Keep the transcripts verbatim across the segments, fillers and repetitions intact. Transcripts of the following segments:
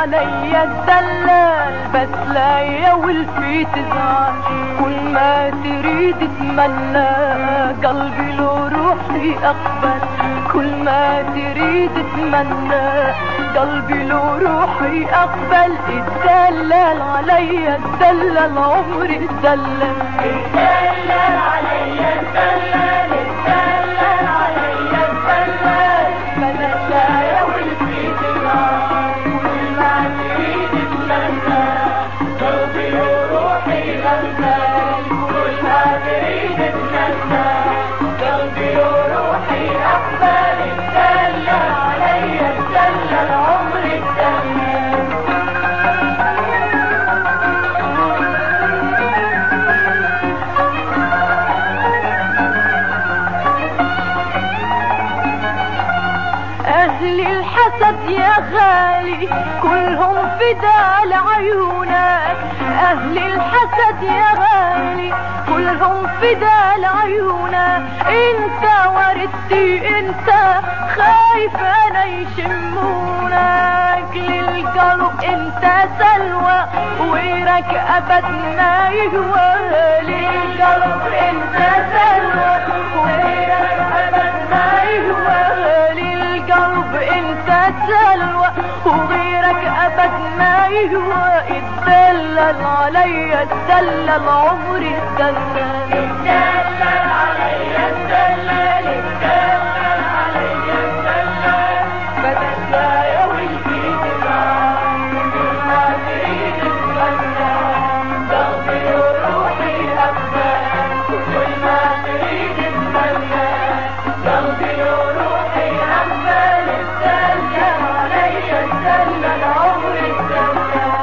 عليا الدلال، بس لا يول في تزعل. كل ما تريد تمنى قلبي لو روحي اقبل. كل ما تريد تمنى قلبي لو روحي اقبل. الدلال عليا الدلال عمري الدلال. الدلال عليا الدلال، الدلال عليا الدلال، بلاش لا يول في تزعل. كل ما تريد تتمنى قلبي وروحي غزال. كل ما تريد تتمنى قلبي وروحي أقبل. الدلال عليا الدلال عمري الدلال. أهل الحسد يا غالي كلهم فدا لعيونك. أهل الحسد يا غالي كلهم فدا لعيونك. انت وردتي انت خايف انا يشمونك. للقلب انت سلوى وغيرك ابد ما يهوى. للقلب انت سلوى وغيرك ابد ما يهوى. للقلب انت سلوى وغيرك ابد ما يهوى. الدلل عليا الدلل عمري الدلل. الدلال عليا الدلال، الدلال عليا الدلال، بلاش لا يول في تزعل. كل ما تريد تتمنى قلبي وروحي أقبل. كل ما تريد تتمنى قلبي وروحي أقبل. الدلال عليا الدلال عمري الدلال.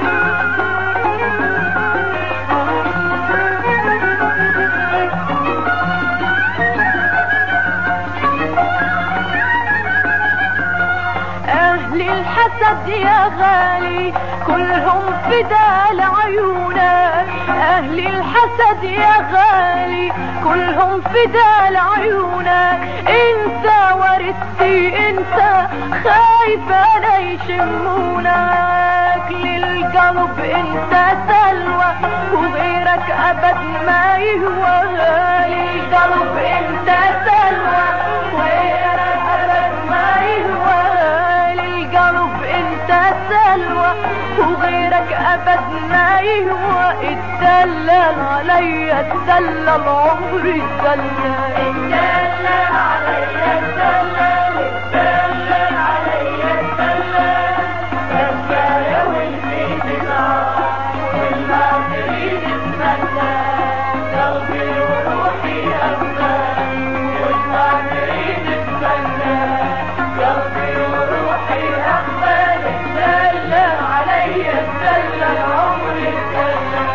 أهل الحسد يا غالي كلهم فدا لعيونك. أهل الحسد يا غالي كلهم فدا لعيونك. انت وردتي انت خايف انا يشمونك. للقلب انت سلوى وغيرك ابد ما يهوى. للقلب انت سلوى وغيرك ابد ما يهوى. للقلب انت سلوى وغيرك ابد ما يهوى. الدلال عليا الدلال عمري الدلال. الدلال عليا الدلال، الدلال عليا الدلال، بس لا يول في تزعل. كل ما تريد تتمنى قلبي وروحي أقبل. كل ما تريد تتمنى قلبي وروحي أقبل. الدلال عليا الدلال عمري الدلال.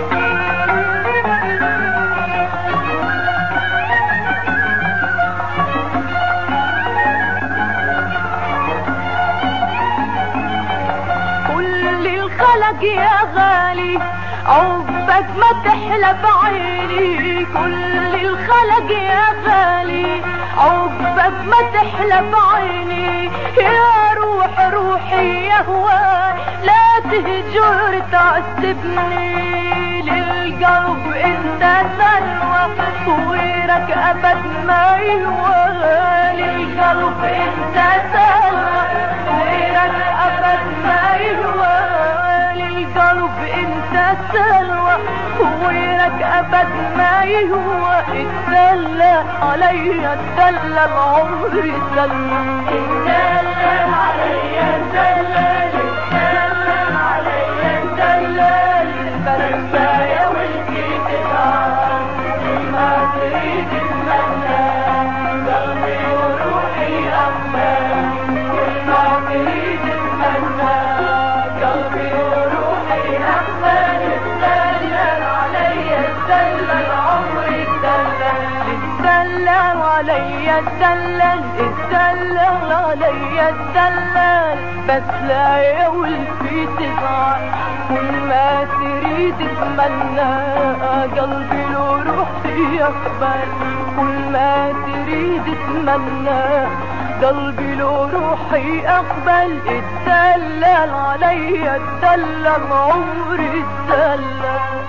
كل الخلق يا غالي عقبك ما تحلى بعيني. كل الخلق يا غالي عقبك ما تحلى بعيني. يا روح روحي يا هواي لا تهجر تعذبني. للقلب انت سلوى وغيرك ابد ما يهوى. للقلب انت سلوى وغيرك ابد ما يهوى. للقلب انت سلوى وغيرك ابد ما يهوى. الدلال عليا الدلال عمري الدلال. الدلال عليا الدلال، الدلال عليا الدلال، بس لا يول في تزعل. كل ما تريد تتمنى قلبي وروحي أقبل. كل ما تريد تتمنى قلبي وروحي أقبل. الدلال عليا الدلال عمري الدلال. الدلال عليا الدلال، الدلال عليا الدلال، بس لا يول في تزعل. كل ما تريد تتمنى قلبي لو روحي يقبل. كل ما تريد تتمنى قلبي لو روحي اقبل اتدلل عليا اتدلل عمري اتدلل